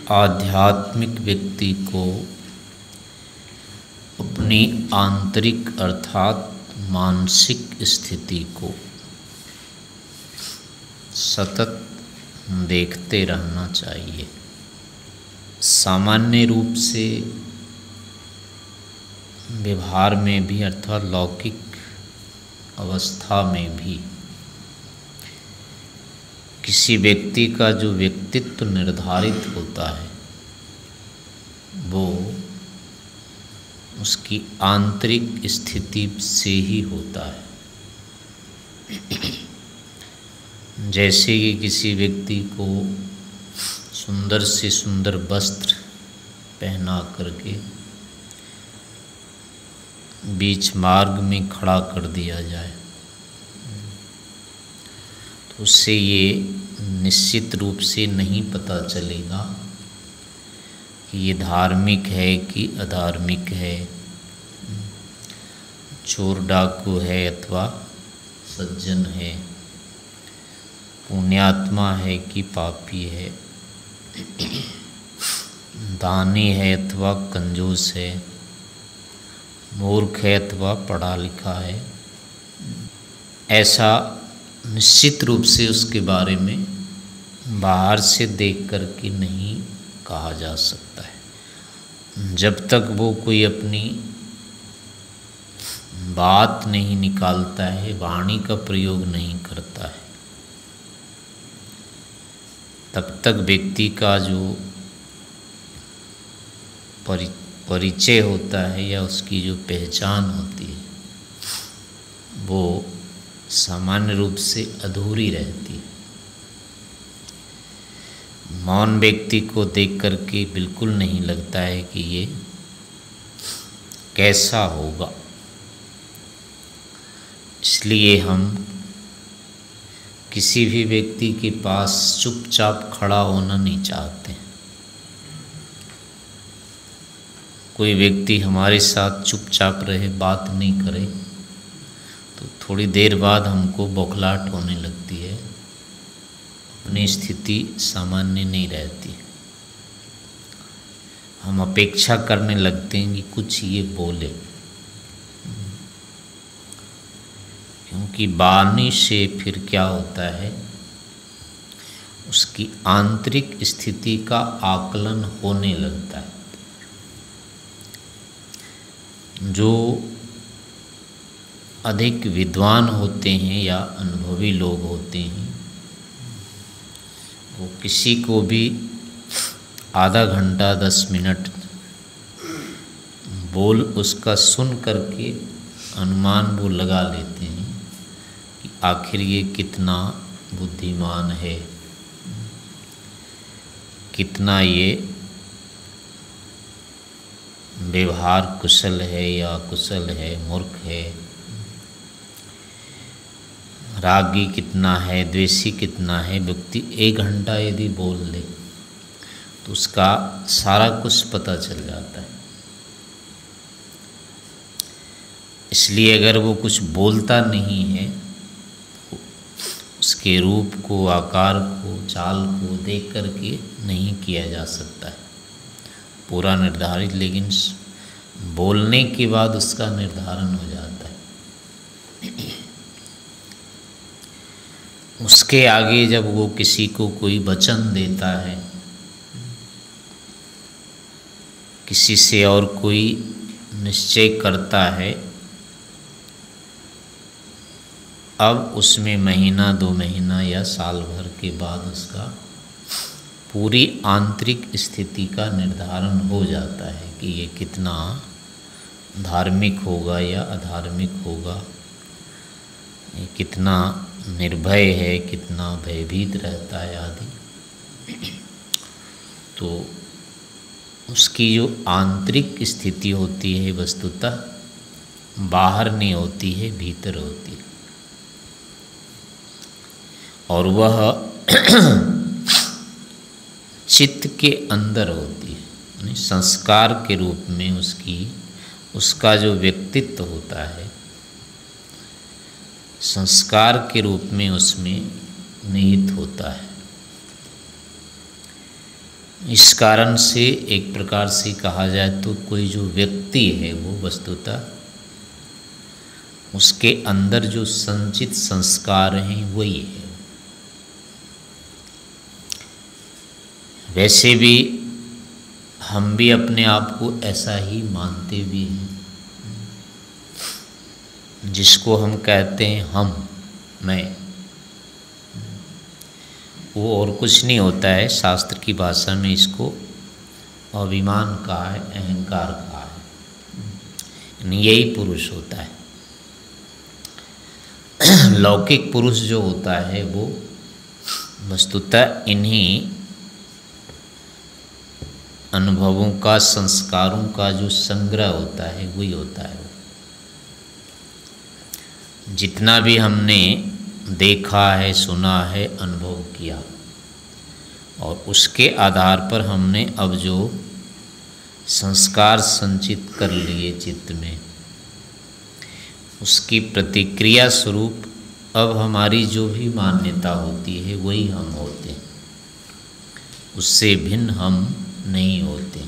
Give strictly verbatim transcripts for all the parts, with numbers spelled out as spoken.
आध्यात्मिक व्यक्ति को अपनी आंतरिक अर्थात मानसिक स्थिति को सतत देखते रहना चाहिए। सामान्य रूप से व्यवहार में भी अर्थात लौकिक अवस्था में भी किसी व्यक्ति का जो व्यक्तित्व निर्धारित होता है वो उसकी आंतरिक स्थिति से ही होता है। जैसे कि किसी व्यक्ति को सुंदर से सुंदर वस्त्र पहना करके बीच मार्ग में खड़ा कर दिया जाए तो उससे ये निश्चित रूप से नहीं पता चलेगा कि ये धार्मिक है कि अधार्मिक है, चोर डाकू है अथवा सज्जन है, पुण्यात्मा है कि पापी है, दानी है अथवा कंजूस है, मूर्ख है अथवा पढ़ा लिखा है। ऐसा निश्चित रूप से उसके बारे में बाहर से देख कर के नहीं कहा जा सकता है। जब तक वो कोई अपनी बात नहीं निकालता है, वाणी का प्रयोग नहीं करता है, तब तक व्यक्ति का जो परि परिचय होता है या उसकी जो पहचान होती है वो सामान्य रूप से अधूरी रहती है। मौन व्यक्ति को देख कर के बिल्कुल नहीं लगता है कि ये कैसा होगा। इसलिए हम किसी भी व्यक्ति के पास चुपचाप खड़ा होना नहीं चाहते। कोई व्यक्ति हमारे साथ चुपचाप रहे, बात नहीं करे तो थोड़ी देर बाद हमको बौखलाहट होने लगती है, अपनी स्थिति सामान्य नहीं रहती। हम अपेक्षा करने लगते हैं कि कुछ ये बोले, क्योंकि वाणी से फिर क्या होता है, उसकी आंतरिक स्थिति का आकलन होने लगता है। जो अधिक विद्वान होते हैं या अनुभवी लोग होते हैं वो किसी को भी आधा घंटा दस मिनट बोल उसका सुन करके अनुमान वो लगा लेते हैं कि आखिर ये कितना बुद्धिमान है, कितना ये व्यवहार कुशल है या कुशल है, मूर्ख है, रागी कितना है, द्वेषी कितना है। व्यक्ति एक घंटा यदि बोल ले तो उसका सारा कुछ पता चल जाता है। इसलिए अगर वो कुछ बोलता नहीं है, उसके रूप को, आकार को, चाल को देख करके नहीं किया जा सकता है पूरा निर्धारित, लेकिन बोलने के बाद उसका निर्धारण हो जाता है। उसके आगे जब वो किसी को कोई वचन देता है, किसी से और कोई निश्चय करता है, अब उसमें महीना दो महीना या साल भर के बाद उसका पूरी आंतरिक स्थिति का निर्धारण हो जाता है कि ये कितना धार्मिक होगा या अधार्मिक होगा, ये कितना निर्भय है, कितना भयभीत रहता है आदि। तो उसकी जो आंतरिक स्थिति होती है वस्तुतः बाहर नहीं होती है, भीतर होती है, और वह चित्त के अंदर होती है। यानी संस्कार के रूप में उसकी उसका जो व्यक्तित्व होता है संस्कार के रूप में उसमें निहित होता है। इस कारण से एक प्रकार से कहा जाए तो कोई जो व्यक्ति है वो वस्तुतः उसके अंदर जो संचित संस्कार हैं वही है। वैसे भी हम भी अपने आप को ऐसा ही मानते भी हैं, जिसको हम कहते हैं हम मैं, वो और कुछ नहीं होता है। शास्त्र की भाषा में इसको अभिमान कहा है, अहंकार कहा है। यही पुरुष होता है। लौकिक पुरुष जो होता है वो वस्तुतः इन्हीं अनुभवों का, संस्कारों का जो संग्रह होता है वही होता है। जितना भी हमने देखा है, सुना है, अनुभव किया, और उसके आधार पर हमने अब जो संस्कार संचित कर लिए चित्त में, उसकी प्रतिक्रिया स्वरूप अब हमारी जो भी मान्यता होती है वही हम होते हैं, उससे भिन्न हम नहीं होते।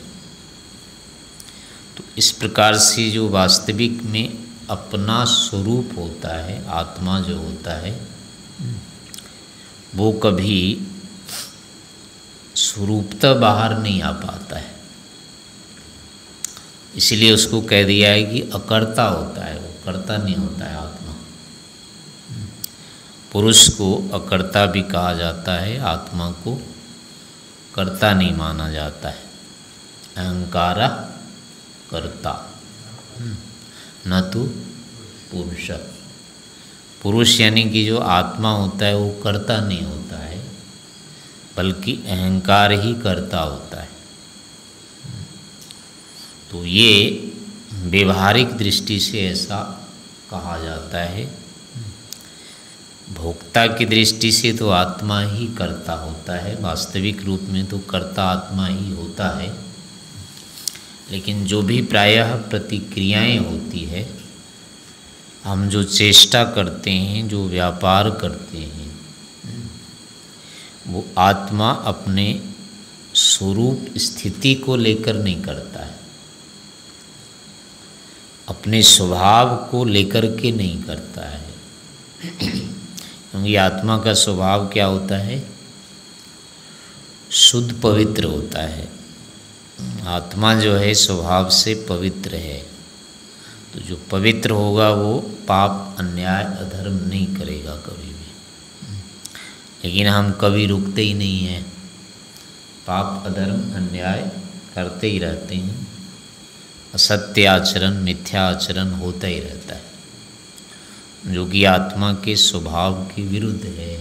तो इस प्रकार से जो वास्तविक में अपना स्वरूप होता है, आत्मा जो होता है, वो कभी स्वरूपतः बाहर नहीं आ पाता है। इसलिए उसको कह दिया है कि अकर्ता होता है, वो कर्ता नहीं होता है आत्मा। पुरुष को अकर्ता भी कहा जाता है, आत्मा को कर्ता नहीं माना जाता है। अहंकारा कर्ता न तो पुरुष। पुरुष यानी कि जो आत्मा होता है वो कर्ता नहीं होता है, बल्कि अहंकार ही कर्ता होता है। तो ये व्यवहारिक दृष्टि से ऐसा कहा जाता है। भोक्ता की दृष्टि से तो आत्मा ही कर्ता होता है, वास्तविक रूप में तो कर्ता आत्मा ही होता है। लेकिन जो भी प्रायः प्रतिक्रियाएं होती है, हम जो चेष्टा करते हैं, जो व्यापार करते हैं, वो आत्मा अपने स्वरूप स्थिति को लेकर नहीं करता है, अपने स्वभाव को लेकर के नहीं करता है। क्योंकि आत्मा का स्वभाव क्या होता है? शुद्ध पवित्र होता है। आत्मा जो है स्वभाव से पवित्र है। तो जो पवित्र होगा वो पाप, अन्याय, अधर्म नहीं करेगा कभी भी। लेकिन हम कभी रुकते ही नहीं हैं, पाप, अधर्म, अन्याय करते ही रहते हैं। असत्य आचरण, मिथ्या आचरण होता ही रहता है, जो कि आत्मा के स्वभाव के विरुद्ध है।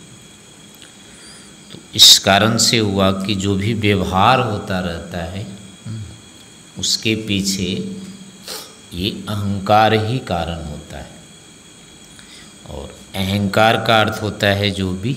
तो इस कारण से हुआ कि जो भी व्यवहार होता रहता है उसके पीछे ये अहंकार ही कारण होता है। और अहंकार का अर्थ होता है जो भी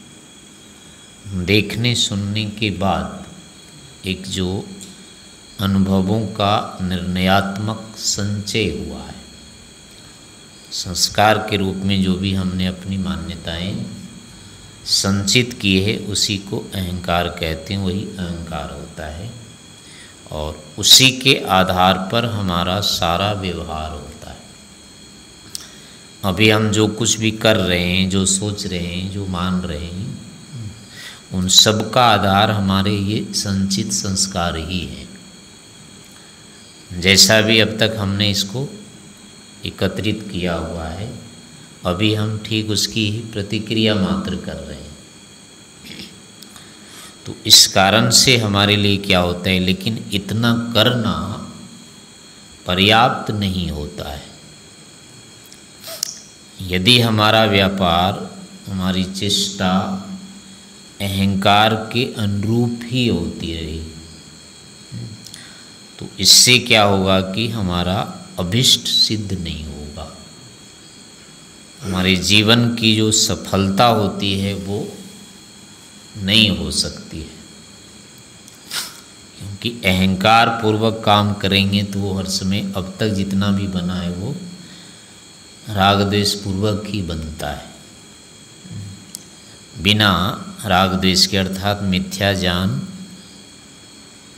देखने सुनने के बाद एक जो अनुभवों का निर्णयात्मक संचय हुआ है, संस्कार के रूप में जो भी हमने अपनी मान्यताएं संचित की है, उसी को अहंकार कहते हैं। वही अहंकार होता है और उसी के आधार पर हमारा सारा व्यवहार होता है। अभी हम जो कुछ भी कर रहे हैं, जो सोच रहे हैं, जो मान रहे हैं, उन सब का आधार हमारे ये संचित संस्कार ही है। जैसा भी अब तक हमने इसको एकत्रित किया हुआ है, अभी हम ठीक उसकी ही प्रतिक्रिया मात्र कर रहे हैं। तो इस कारण से हमारे लिए क्या होता है, लेकिन इतना करना पर्याप्त नहीं होता है। यदि हमारा व्यापार, हमारी चेष्टा अहंकार के अनुरूप ही होती रही, तो इससे क्या होगा कि हमारा अभिष्ट सिद्ध नहीं होगा। हमारे जीवन की जो सफलता होती है वो नहीं हो सकती है, क्योंकि अहंकार पूर्वक काम करेंगे तो वो हर समय अब तक जितना भी बना है वो राग द्वेष पूर्वक ही बनता है। बिना राग द्वेष के, अर्थात मिथ्या ज्ञान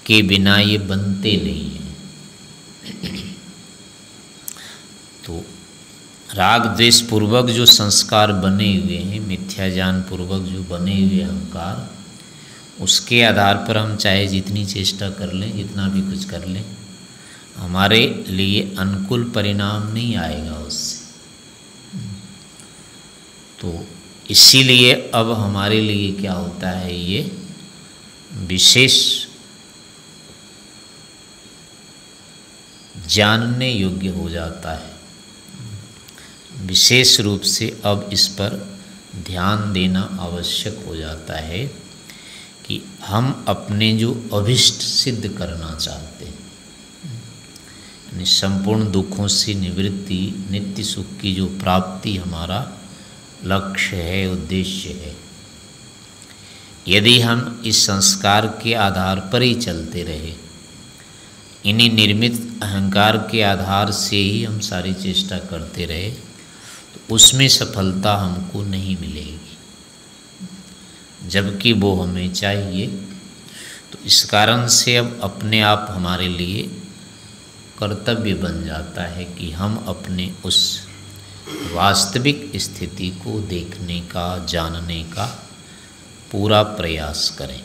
के बिना ये बनते नहीं हैं। तो राग द्वेष पूर्वक जो संस्कार बने हुए हैं, मिथ्या ज्ञान पूर्वक जो बने हुए अहंकार, उसके आधार पर हम चाहे जितनी चेष्टा कर लें, जितना भी कुछ कर लें, हमारे लिए अनुकूल परिणाम नहीं आएगा उससे। तो इसीलिए अब हमारे लिए क्या होता है, ये विशेष जानने योग्य हो जाता है। विशेष रूप से अब इस पर ध्यान देना आवश्यक हो जाता है कि हम अपने जो अभिष्ट सिद्ध करना चाहते हैं, यानी संपूर्ण दुखों से निवृत्ति, नित्य सुख की जो प्राप्ति हमारा लक्ष्य है, उद्देश्य है, यदि हम इस संस्कार के आधार पर ही चलते रहे, इन्हीं निर्मित अहंकार के आधार से ही हम सारी चेष्टा करते रहे, तो उसमें सफलता हमको नहीं मिलेगी, जबकि वो हमें चाहिए। तो इस कारण से अब अपने आप हमारे लिए कर्तव्य बन जाता है कि हम अपने उस वास्तविक स्थिति को देखने का, जानने का पूरा प्रयास करें।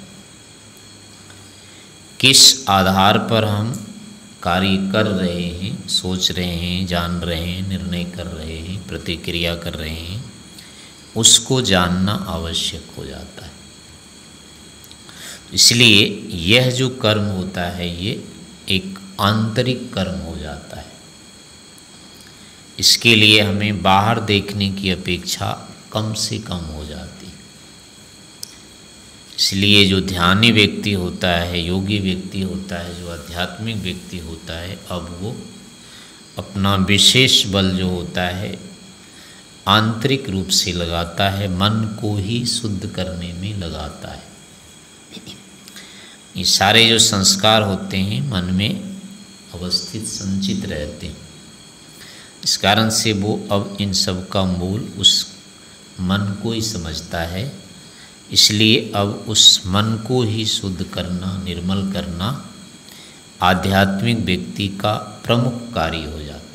किस आधार पर हम कार्य कर रहे हैं, सोच रहे हैं, जान रहे हैं, निर्णय कर रहे हैं, प्रतिक्रिया कर रहे हैं, उसको जानना आवश्यक हो जाता है। इसलिए यह जो कर्म होता है, ये एक आंतरिक कर्म हो जाता है। इसके लिए हमें बाहर देखने की अपेक्षा कम से कम हो जाती है। इसलिए जो ध्यानी व्यक्ति होता है, योगी व्यक्ति होता है, जो आध्यात्मिक व्यक्ति होता है, अब वो अपना विशेष बल जो होता है आंतरिक रूप से लगाता है, मन को ही शुद्ध करने में लगाता है। ये सारे जो संस्कार होते हैं मन में अवस्थित, संचित रहते हैं। इस कारण से वो अब इन सब का मूल उस मन को ही समझता है। इसलिए अब उस मन को ही शुद्ध करना, निर्मल करना आध्यात्मिक व्यक्ति का प्रमुख कार्य हो जाता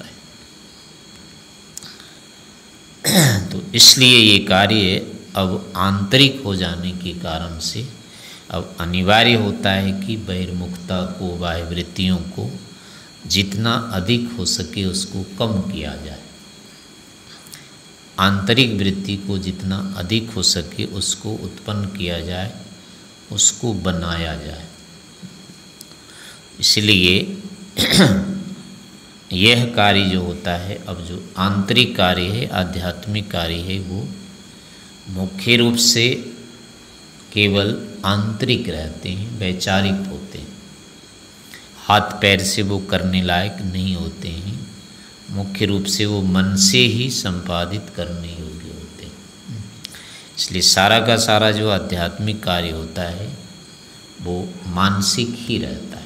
है। तो इसलिए ये कार्य अब आंतरिक हो जाने के कारण से अब अनिवार्य होता है कि बहिर्मुखता को, बाह्य वृत्तियों को जितना अधिक हो सके उसको कम किया जाए, आंतरिक वृत्ति को जितना अधिक हो सके उसको उत्पन्न किया जाए, उसको बनाया जाए। इसलिए यह कार्य जो होता है, अब जो आंतरिक कार्य है, आध्यात्मिक कार्य है, वो मुख्य रूप से केवल आंतरिक रहते हैं, वैचारिक होते हैं। हाथ पैर से वो करने लायक नहीं होते हैं। मुख्य रूप से वो मन से ही संपादित करने योग्य होते हैं। इसलिए सारा का सारा जो आध्यात्मिक कार्य होता है वो मानसिक ही रहता है।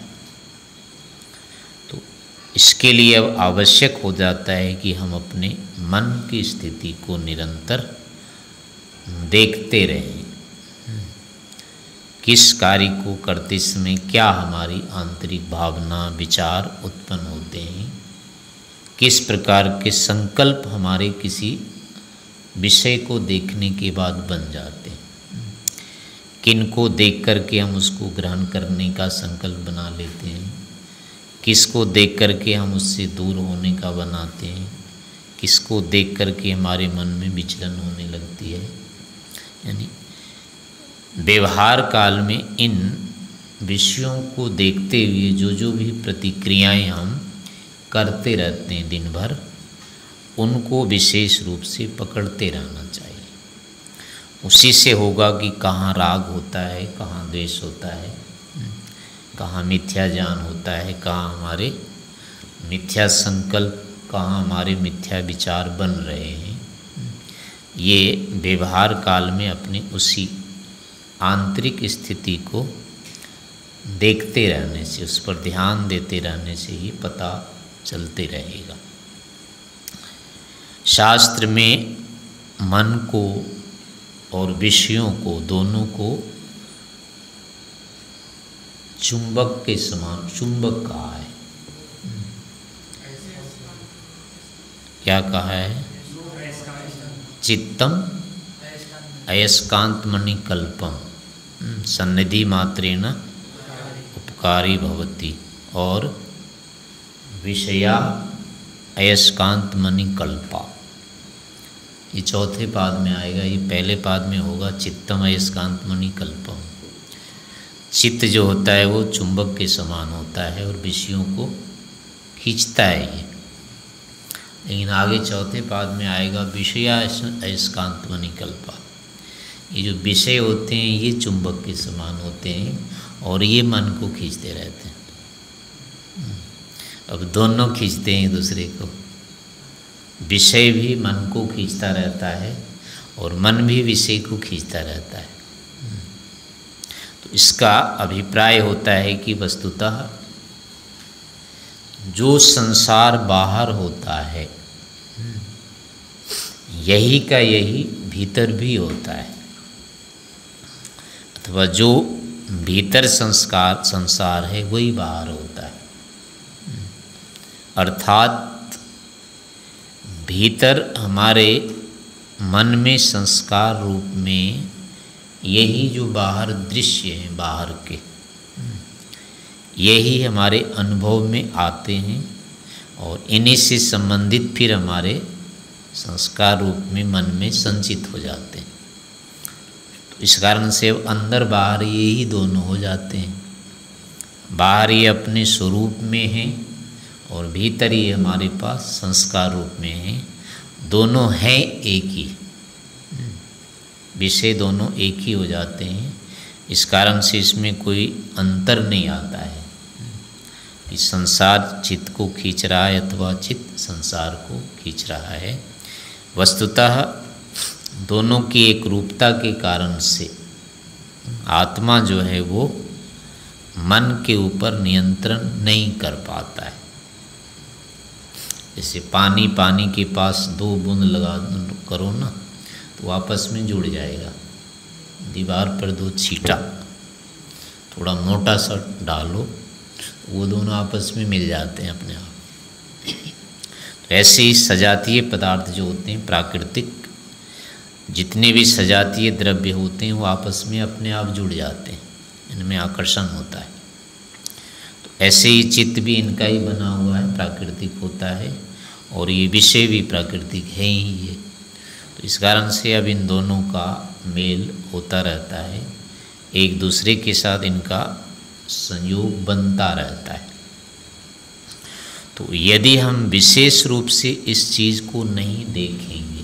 तो इसके लिए अब आवश्यक हो जाता है कि हम अपने मन की स्थिति को निरंतर देखते रहें। किस कार्य को करते समय क्या हमारी आंतरिक भावना, विचार उत्पन्न होते हैं, किस प्रकार के संकल्प हमारे किसी विषय को देखने के बाद बन जाते हैं, किन को देख कर के हम उसको ग्रहण करने का संकल्प बना लेते हैं, किसको देख कर के हम उससे दूर होने का बनाते हैं, किसको देख कर के हमारे मन में विचलन होने लगती है। यानी व्यवहार काल में इन विषयों को देखते हुए जो जो भी प्रतिक्रियाएं हम करते रहते हैं दिन भर, उनको विशेष रूप से पकड़ते रहना चाहिए। उसी से होगा कि कहाँ राग होता है, कहाँ द्वेष होता है, कहाँ मिथ्या ज्ञान होता है, कहाँ हमारे मिथ्या संकल्प, कहाँ हमारे मिथ्या विचार बन रहे हैं। ये व्यवहार काल में अपनी उसी आंतरिक स्थिति को देखते रहने से, उस पर ध्यान देते रहने से ही पता चलते रहेगा। शास्त्र में मन को और विषयों को, दोनों को चुंबक के समान, चुंबक कहा है, क्या कहा है? चित्तम अयस्कांतमणिकल्पम सन्निधि मात्रेण उपकारी भवति, और विषया अयस्कांतमणिकल्पा, ये चौथे पाद में आएगा। ये पहले पाद में होगा चित्तम अयस्कांतमणिकल्पम। चित्त जो होता है वो चुंबक के समान होता है और विषयों को खींचता है ये। लेकिन आगे चौथे पाद में आएगा विषया अयस्कांतमणिकल्पा। ये जो विषय होते हैं ये चुंबक के समान होते हैं और ये मन को खींचते रहते हैं। अब दोनों खींचते हैं एक दूसरे को, विषय भी मन को खींचता रहता है और मन भी विषय को खींचता रहता है। तो इसका अभिप्राय होता है कि वस्तुतः जो संसार बाहर होता है यही का यही भीतर भी होता है, अथवा जो भीतर संस्कार संसार है वही बाहर होता है। अर्थात भीतर हमारे मन में संस्कार रूप में यही जो बाहर दृश्य हैं बाहर के, यही हमारे अनुभव में आते हैं और इन्हीं से संबंधित फिर हमारे संस्कार रूप में मन में संचित हो जाते हैं। तो इस कारण से अब अंदर बाहर यही दोनों हो जाते हैं। बाहर ये अपने स्वरूप में हैं और भीतर ये हमारे पास संस्कार रूप में हैं। दोनों हैं एक ही, विषय दोनों एक ही हो जाते हैं। इस कारण से इसमें कोई अंतर नहीं आता है कि संसार चित्त को खींच रहा है अथवा चित्त संसार को खींच रहा है। वस्तुतः दोनों की एक रूपता के कारण से आत्मा जो है वो मन के ऊपर नियंत्रण नहीं कर पाता है। जैसे पानी पानी के पास दो बूंद लगा करो ना तो आपस में जुड़ जाएगा। दीवार पर दो छींटा थोड़ा मोटा सा डालो तो वो दोनों आपस में मिल जाते हैं अपने आप। तो ऐसे ही सजातीय पदार्थ जो होते हैं प्राकृतिक, जितने भी सजातीय द्रव्य होते हैं वो आपस में अपने आप जुड़ जाते हैं, इनमें आकर्षण होता है। तो ऐसे ही चित्त भी इनका ही बना हुआ है, प्राकृतिक होता है और ये विषय भी प्राकृतिक है ही ये। तो इस कारण से अब इन दोनों का मेल होता रहता है, एक दूसरे के साथ इनका संयोग बनता रहता है। तो यदि हम विशेष रूप से इस चीज़ को नहीं देखेंगे,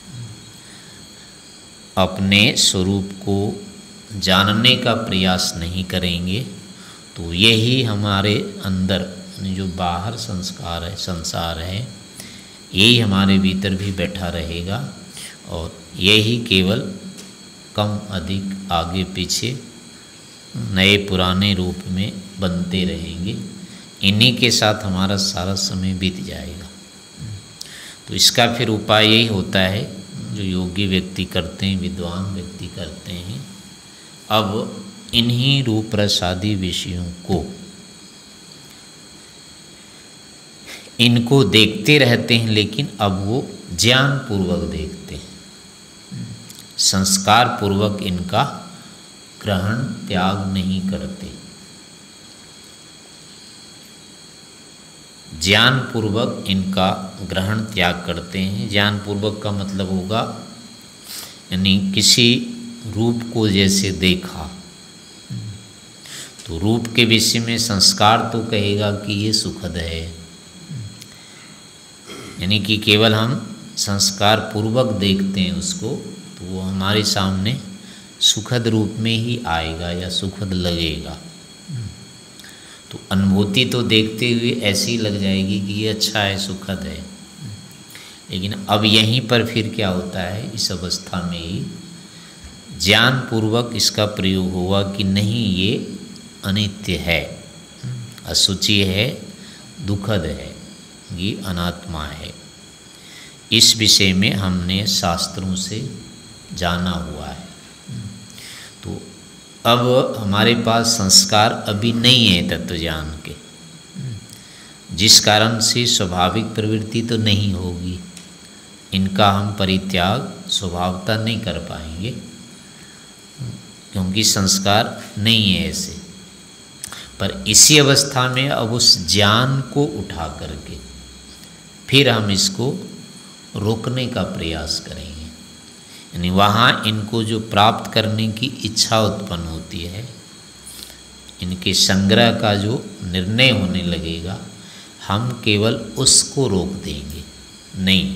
अपने स्वरूप को जानने का प्रयास नहीं करेंगे, तो यही हमारे अंदर जो बाहर संस्कार है संसार है यही हमारे भीतर भी बैठा रहेगा और यही केवल कम अधिक आगे पीछे नए पुराने रूप में बनते रहेंगे। इन्हीं के साथ हमारा सारा समय बीत जाएगा। तो इसका फिर उपाय यही होता है जो योगी व्यक्ति करते हैं, विद्वान व्यक्ति करते हैं। अब इन्हीं रूप रसादि विषयों को इनको देखते रहते हैं, लेकिन अब वो ज्ञान पूर्वक देखते हैं, संस्कार पूर्वक इनका ग्रहण त्याग नहीं करते। ज्ञान पूर्वक इनका ग्रहण त्याग करते हैं। ज्ञान पूर्वक का मतलब होगा यानी किसी रूप को जैसे देखा तो रूप के विषय में संस्कार तो कहेगा कि ये सुखद है, यानी कि केवल हम संस्कार पूर्वक देखते हैं उसको तो वो हमारे सामने सुखद रूप में ही आएगा या सुखद लगेगा। तो अनुभूति तो देखते हुए ऐसी लग जाएगी कि ये अच्छा है, सुखद है। लेकिन अब यहीं पर फिर क्या होता है, इस अवस्था में ही ज्ञान पूर्वक इसका प्रयोग हुआ कि नहीं ये अनित्य है, असुचि है, दुखद है, ये अनात्मा है। इस विषय में हमने शास्त्रों से जाना हुआ है। तो अब हमारे पास संस्कार अभी नहीं है तत्व ज्ञान के, जिस कारण से स्वाभाविक प्रवृत्ति तो नहीं होगी, इनका हम परित्याग स्वभावतः नहीं कर पाएंगे, क्योंकि संस्कार नहीं है ऐसे। पर इसी अवस्था में अब उस ज्ञान को उठा करके फिर हम इसको रोकने का प्रयास करेंगे, यानी वहाँ इनको जो प्राप्त करने की इच्छा उत्पन्न होती है, इनके संग्रह का जो निर्णय होने लगेगा, हम केवल उसको रोक देंगे। नहीं,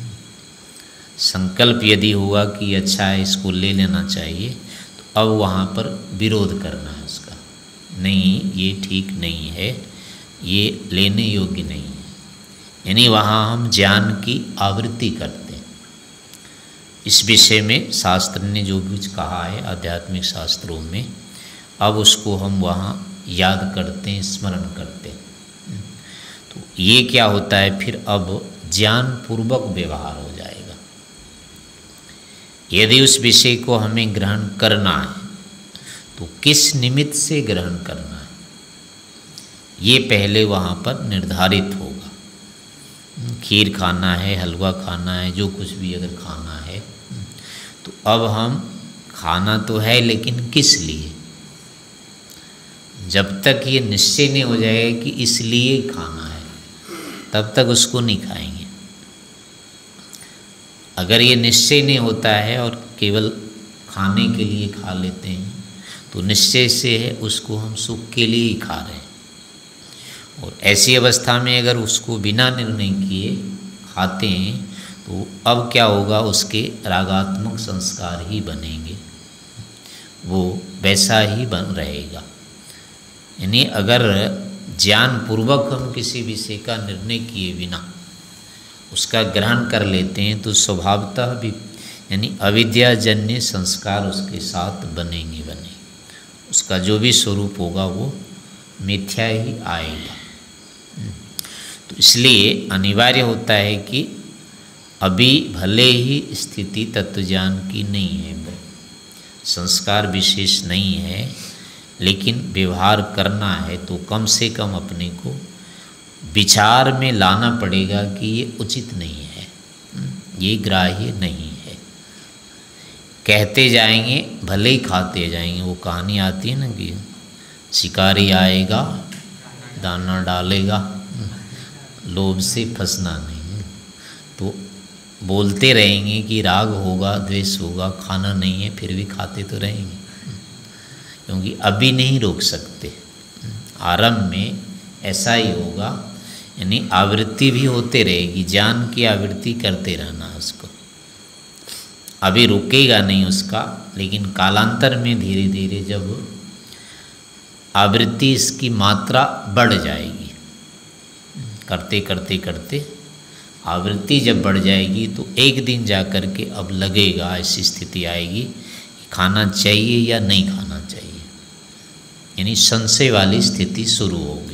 संकल्प यदि हुआ कि अच्छा है इसको ले लेना चाहिए, तो अब वहाँ पर विरोध करना है उसका, नहीं ये ठीक नहीं है, ये लेने योग्य नहीं है, यानी वहाँ हम ज्ञान की आवृत्ति करते हैं। इस विषय में शास्त्र ने जो कुछ कहा है आध्यात्मिक शास्त्रों में, अब उसको हम वहाँ याद करते हैं, स्मरण करते हैं। तो ये क्या होता है, फिर अब ज्ञान पूर्वक व्यवहार हो जाएगा। यदि उस विषय को हमें ग्रहण करना है तो किस निमित्त से ग्रहण करना है, ये पहले वहाँ पर निर्धारित होगा। खीर खाना है, हलवा खाना है, जो कुछ भी अगर खाना है, तो अब हम खाना तो है लेकिन किस लिए, जब तक ये निश्चय नहीं हो जाएगा कि इसलिए खाना है, तब तक उसको नहीं खाएंगे। अगर ये निश्चय नहीं होता है और केवल खाने के लिए खा लेते हैं, तो निश्चय से है उसको हम सुख के लिए ही खा रहे हैं। और ऐसी अवस्था में अगर उसको बिना निर्णय किए खाते हैं, तो अब क्या होगा, उसके रागात्मक संस्कार ही बनेंगे, वो वैसा ही बन रहेगा। यानी अगर ज्ञान पूर्वक हम किसी विषय का निर्णय किए बिना उसका ग्रहण कर लेते हैं, तो स्वभावतः भी यानी अविद्याजन्य संस्कार उसके साथ बनेंगे बनेंगे उसका जो भी स्वरूप होगा वो मिथ्या ही आएगा। तो इसलिए अनिवार्य होता है कि अभी भले ही स्थिति तत्वज्ञान की नहीं है, संस्कार विशेष नहीं है, लेकिन व्यवहार करना है तो कम से कम अपने को विचार में लाना पड़ेगा कि ये उचित नहीं है, ये ग्राह्य नहीं है। कहते जाएंगे, भले ही खाते जाएंगे। वो कहानी आती है ना कि शिकारी आएगा दाना डालेगा, लोभ से फंसना नहीं। तो बोलते रहेंगे कि राग होगा, द्वेष होगा, खाना नहीं है, फिर भी खाते तो रहेंगे, क्योंकि अभी नहीं रोक सकते। आरंभ में ऐसा ही होगा, यानी आवृत्ति भी होते रहेगी, ज्ञान की आवृत्ति करते रहना उसको, अभी रुकेगा नहीं उसका। लेकिन कालांतर में धीरे धीरे जब आवृत्ति इसकी मात्रा बढ़ जाएगी, करते करते करते आवृत्ति जब बढ़ जाएगी, तो एक दिन जा कर के अब लगेगा, ऐसी स्थिति आएगी कि खाना चाहिए या नहीं खाना चाहिए, यानी संशय वाली स्थिति शुरू होगी।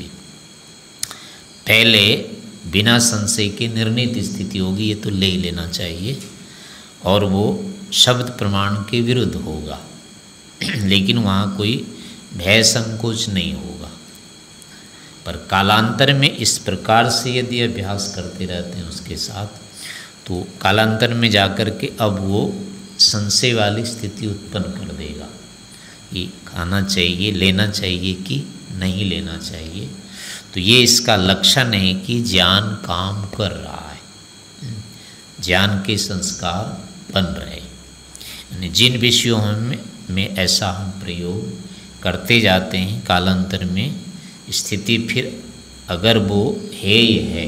पहले बिना संशय के निर्णीत स्थिति होगी, ये तो ले ही लेना चाहिए, और वो शब्द प्रमाण के विरुद्ध होगा, लेकिन वहाँ कोई भय संकोच नहीं होगा। पर कालांतर में इस प्रकार से यदि अभ्यास करते रहते हैं उसके साथ, तो कालांतर में जाकर के अब वो संशय वाली स्थिति उत्पन्न कर देगा कि खाना चाहिए, लेना चाहिए कि नहीं लेना चाहिए। तो ये इसका लक्षण है कि ज्ञान काम कर रहा है, ज्ञान के संस्कार बन रहे। यानी जिन विषयों में, में ऐसा हम प्रयोग करते जाते हैं, कालांतर में स्थिति फिर अगर वो हेय है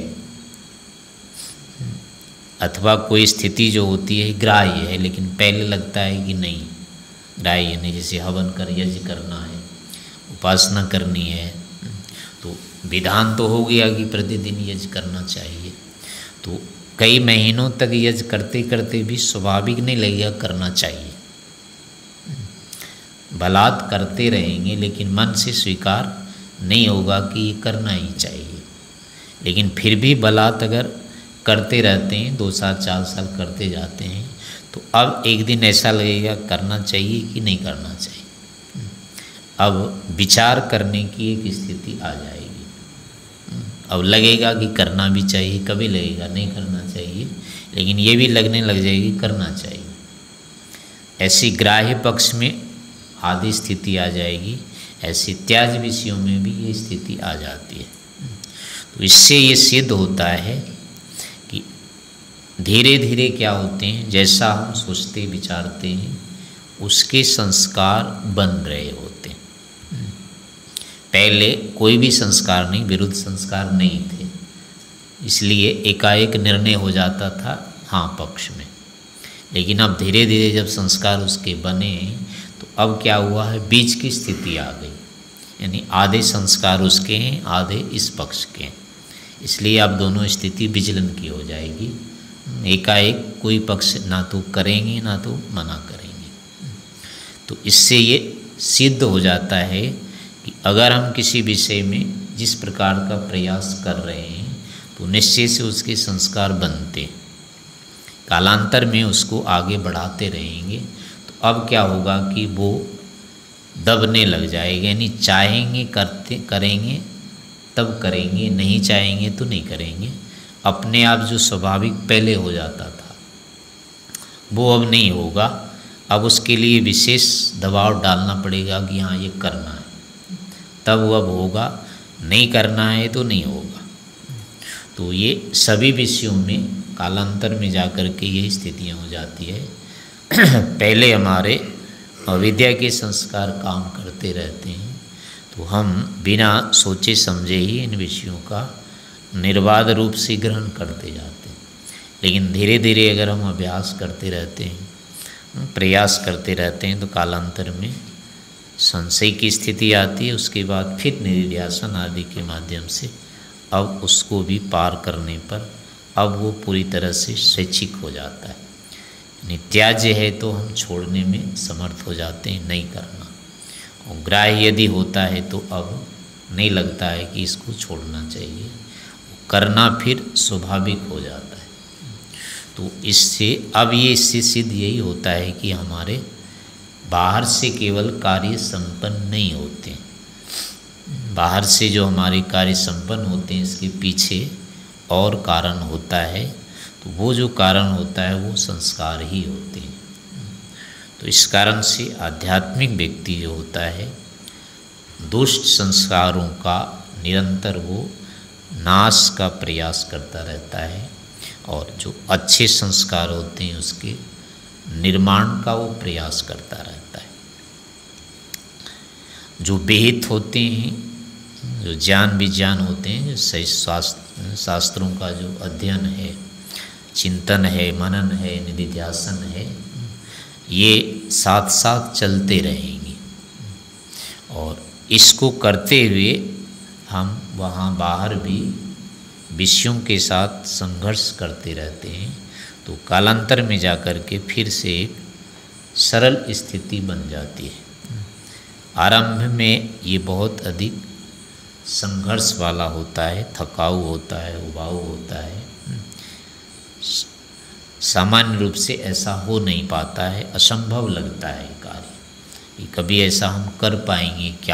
अथवा कोई स्थिति जो होती है ग्राह्य है, लेकिन पहले लगता है कि नहीं ग्राह्य नहीं, जैसे हवन कर यज्ञ करना है, उपासना करनी है, तो विधान तो हो गया कि प्रतिदिन यज्ञ करना चाहिए, तो कई महीनों तक यज्ञ करते करते भी स्वाभाविक नहीं लगेगा करना चाहिए, बलात् करते रहेंगे, लेकिन मन से स्वीकार नहीं होगा कि ये करना ही चाहिए। लेकिन फिर भी बलात् अगर करते रहते हैं, दो साल चार साल करते जाते हैं, तो अब एक दिन ऐसा लगेगा करना चाहिए कि नहीं करना चाहिए। अब विचार करने की एक स्थिति आ जाएगी। अब लगेगा कि करना भी चाहिए, कभी लगेगा नहीं करना चाहिए, लेकिन ये भी लगने लग जाएगी करना चाहिए। ऐसी ग्राह्य पक्ष में आदि स्थिति आ जाएगी, ऐसी त्याज विषयों में भी ये स्थिति आ जाती है। तो इससे ये सिद्ध होता है कि धीरे धीरे क्या होते हैं, जैसा हम सोचते विचारते हैं उसके संस्कार बन रहे होते हैं। पहले कोई भी संस्कार नहीं, विरुद्ध संस्कार नहीं थे, इसलिए एकाएक निर्णय हो जाता था हाँ पक्ष में। लेकिन अब धीरे धीरे जब संस्कार उसके बने तो अब क्या हुआ है, बीच की स्थिति आ गई, यानी आधे संस्कार उसके हैं, आधे इस पक्ष के हैं। इसलिए अब दोनों स्थिति विचलन की हो जाएगी। एकाएक कोई पक्ष ना तो करेंगे ना तो मना करेंगे। तो इससे ये सिद्ध हो जाता है कि अगर हम किसी विषय में जिस प्रकार का प्रयास कर रहे हैं तो निश्चय से उसके संस्कार बनते हैं। कालांतर में उसको आगे बढ़ाते रहेंगे तो अब क्या होगा कि वो दबने लग जाएगा, यानी चाहेंगे करते करेंगे तब करेंगे, नहीं चाहेंगे तो नहीं करेंगे। अपने आप जो स्वाभाविक पहले हो जाता था वो अब नहीं होगा। अब उसके लिए विशेष दबाव डालना पड़ेगा कि हाँ ये करना है, तब वो अब होगा, नहीं करना है तो नहीं होगा। तो ये सभी विषयों में कालांतर में जाकर के ये स्थितियाँ हो जाती है। पहले हमारे अविद्या के संस्कार काम करते रहते हैं तो हम बिना सोचे समझे ही इन विषयों का निर्बाध रूप से ग्रहण करते जाते हैं। लेकिन धीरे धीरे अगर हम अभ्यास करते रहते हैं, प्रयास करते रहते हैं तो कालांतर में संशय की स्थिति आती है। उसके बाद फिर निधिध्यासन आदि के माध्यम से अब उसको भी पार करने पर अब वो पूरी तरह से शैक्षिक हो जाता है। नित्याज्य है तो हम छोड़ने में समर्थ हो जाते हैं, नहीं करना। और ग्राह्य यदि होता है तो अब नहीं लगता है कि इसको छोड़ना चाहिए, करना फिर स्वाभाविक हो जाता है। तो इससे अब ये इससे सिद्ध यही होता है कि हमारे बाहर से केवल कार्य संपन्न नहीं होते, बाहर से जो हमारे कार्य संपन्न होते हैं इसके पीछे और कारण होता है। तो वो जो कारण होता है वो संस्कार ही होते हैं। तो इस कारण से आध्यात्मिक व्यक्ति जो होता है दुष्ट संस्कारों का निरंतर वो नाश का प्रयास करता रहता है, और जो अच्छे संस्कार होते हैं उसके निर्माण का वो प्रयास करता रहता है। जो विहित होते हैं, जो ज्ञान विज्ञान होते हैं, जो सही शास्त्र शास्त्रों का जो अध्ययन है, चिंतन है, मनन है, निधिध्यासन है, ये साथ साथ चलते रहेंगे। और इसको करते हुए हम वहाँ बाहर भी विषयों के साथ संघर्ष करते रहते हैं। तो कालांतर में जाकर के फिर से एक सरल स्थिति बन जाती है। आरंभ में ये बहुत अधिक संघर्ष वाला होता है, थकाऊ होता है, उबाऊ होता है, सामान्य रूप से ऐसा हो नहीं पाता है, असंभव लगता है कार्य कि कभी ऐसा हम कर पाएंगे क्या।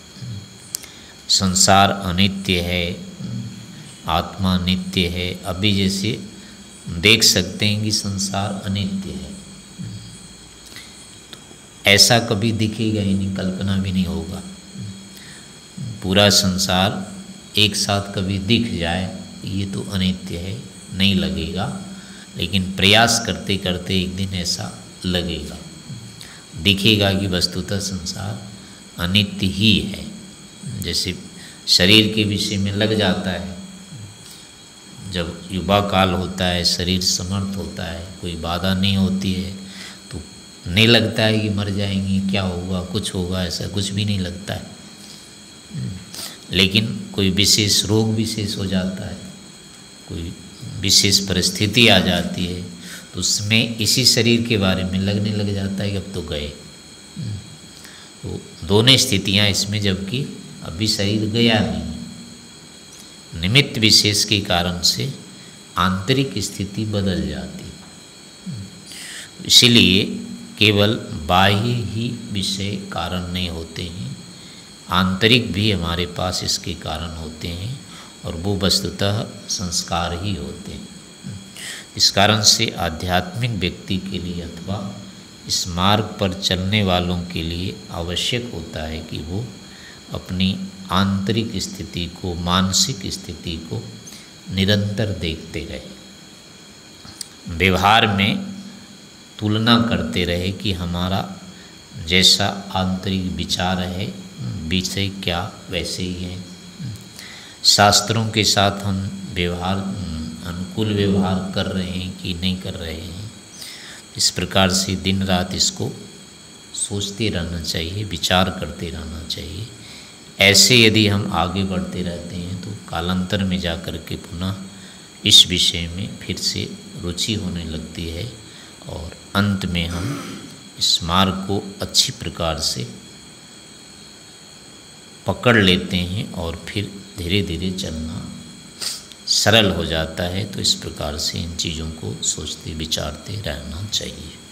संसार अनित्य है, आत्मा नित्य है। अभी जैसे देख सकते हैं कि संसार अनित्य है, तो ऐसा कभी दिखेगा ही नहीं, कल्पना भी नहीं होगा। पूरा संसार एक साथ कभी दिख जाए ये तो अनित्य है, नहीं लगेगा। लेकिन प्रयास करते करते एक दिन ऐसा लगेगा, दिखेगा कि वस्तुतः संसार अनित्य ही है। जैसे शरीर के विषय में लग जाता है, जब युवा काल होता है, शरीर समर्थ होता है, कोई बाधा नहीं होती है, तो नहीं लगता है कि मर जाएंगे, क्या होगा, कुछ होगा, ऐसा कुछ भी नहीं लगता है। लेकिन कोई विशेष रोग विशेष हो जाता है, कोई विशेष परिस्थिति आ जाती है, तो उसमें इसी शरीर के बारे में लगने लग जाता है कि अब तो गए। तो दोनों स्थितियां इसमें, जबकि अभी शरीर गया नहीं, निमित्त विशेष के कारण से आंतरिक स्थिति बदल जाती है। इसीलिए केवल बाह्य ही विषय कारण नहीं होते हैं, आंतरिक भी हमारे पास इसके कारण होते हैं और वो वस्तुतः संस्कार ही होते हैं। इस कारण से आध्यात्मिक व्यक्ति के लिए अथवा इस मार्ग पर चलने वालों के लिए आवश्यक होता है कि वो अपनी आंतरिक स्थिति को, मानसिक स्थिति को निरंतर देखते रहे, व्यवहार में तुलना करते रहे कि हमारा जैसा आंतरिक विचार है विषय क्या वैसे ही है। शास्त्रों के साथ हम व्यवहार अनुकूल व्यवहार कर रहे हैं कि नहीं कर रहे हैं। इस प्रकार से दिन रात इसको सोचते रहना चाहिए, विचार करते रहना चाहिए। ऐसे यदि हम आगे बढ़ते रहते हैं तो कालांतर में जा कर के पुनः इस विषय में फिर से रुचि होने लगती है और अंत में हम इस मार्ग को अच्छी प्रकार से पकड़ लेते हैं और फिर धीरे धीरे चलना सरल हो जाता है। तो इस प्रकार से इन चीज़ों को सोचते विचारते रहना चाहिए।